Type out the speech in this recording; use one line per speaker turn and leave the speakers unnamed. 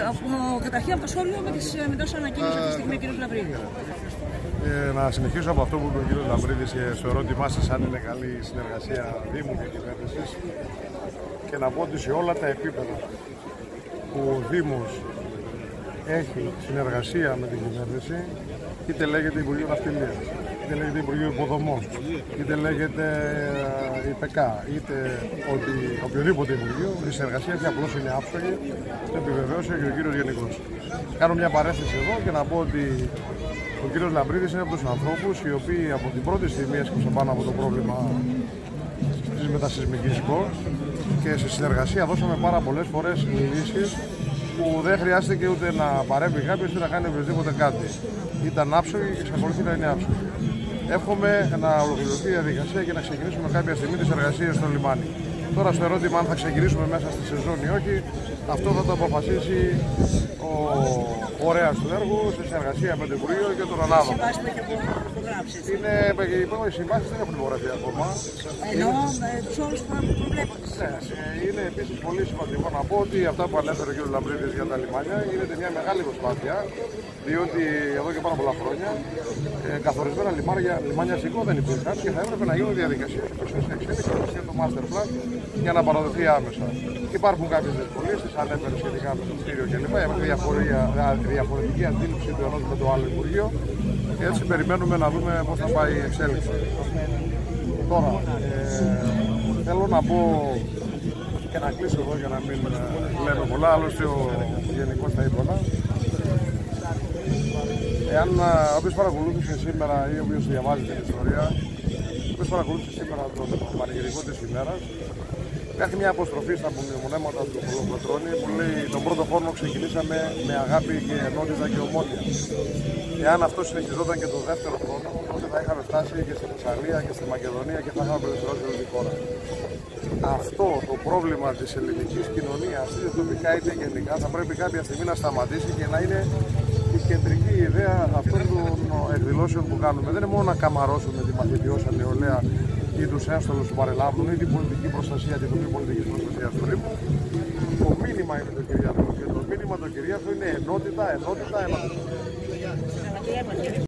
Καταρχήν από το σχόλιο με τόσο ανακοίνωση αυτή τη στιγμή ο κ. Λαμπρίδη.
Να συνεχίσω από αυτό που είπε ο κ. Λαμπρίδης στο ερώτημά σας αν είναι καλή η συνεργασία Δήμου και κυβέρνησης και να πω ότι σε όλα τα επίπεδα που ο Δήμος έχει συνεργασία με την κυβέρνηση, είτε λέγεται Υπουργείο Ναυτιλίας, είτε λέγεται Υπουργείο Υποδομών, είτε λέγεται ΙΠΕΚΑ, είτε οποιοδήποτε Υπουργείο, η συνεργασία αυτή απλώς είναι άψογη, το επιβεβαίωσε και ο κύριος Γενικός. Κάνω μια παρένθεση εδώ και να πω ότι ο κύριος Λαμπρίδης είναι από τους ανθρώπους οι οποίοι από την πρώτη στιγμή έσκυψαν πάνω από το πρόβλημα της μετασυσμικής ΚΟΣ και σε συνεργασία δώσαμε πάρα πολλές φορές λύσεις που δεν χρειάστηκε ούτε να παρέμβει κάποιος ούτε να κάνει οποιοδήποτε κάτι. Ήταν άψογη και εξακολουθεί να είναι άψογη. Εύχομαι να ολοκληρωθεί η διαδικασία και να ξεκινήσουμε κάποια στιγμή τις εργασίες στο λιμάνι. Τώρα στο ερώτημα αν θα ξεκινήσουμε μέσα στη σεζόν ή όχι, αυτό θα το αποφασίσει ο φορέας του έργου σε συνεργασία με το Υπουργείο και τον ανάδοχο. Οι συμβάσεις δεν έχουν υπογραφεί ακόμα.
Ενώ τους όρους που προβλέπονται.
Είναι επίσης πολύ σημαντικό να πω ότι αυτά που ανέφερε ο κ. Λαμπρίδης για τα λιμάνια γίνεται μια μεγάλη προσπάθεια, διότι εδώ και πάρα πολλά χρόνια καθορισμένα λιμάνια αστικό δεν υπήρχαν και θα έπρεπε να γίνουν διαδικασίες για το master plan για να παραδοθεί άμεσα. Υπάρχουν κάποιες δυσκολίες, τις ανέφερε σχετικά με το κτίριο κλπ. Υπάρχει διαφορετική αντίληψη του ενός με το άλλο Υπουργείο και έτσι περιμένουμε να δούμε πώς θα πάει η εξέλιξη. Τώρα, θέλω να πω και να κλείσω εδώ για να μην λέμε πολλά, άλλωστε ο Γενικός τα είπε όλα. Εάν όποιος παρακολούθησε σήμερα ή όποιος διαβάζει την ιστορία, όποιος παρακολούθησε σήμερα τον πανηγυρικό της ημέρας, υπάρχει μια αποστροφή στα μνημονέματα του Κολοκοτρώνη που λέει τον πρώτο χρόνο ξεκινήσαμε με αγάπη και ενότητα και ομόνοια. Εάν αυτό συνεχιζόταν και τον δεύτερο χρόνο, τότε θα είχαμε φτάσει και στη Θεσσαλία και στη Μακεδονία και θα είχαμε απελευθερώσει όλη τη χώρα. Αυτό το πρόβλημα της ελληνικής κοινωνίας, είτε τοπικά είτε γενικά, θα πρέπει κάποια στιγμή να σταματήσει και να είναι η κεντρική ιδέα αυτών των εκδηλώσεων που κάνουμε. Δεν είναι μόνο να καμαρώσουμε τη μαθητιώσα νεολαία ή τους ένστολους που παρελάβουν ή την πολιτική προστασία, την πολιτική προστασία του Ρήμου. Το μήνυμα είναι το κυρίαρχο και το μήνυμα το κυρίαρχο είναι ενότητα, ενότητα, ενότητα.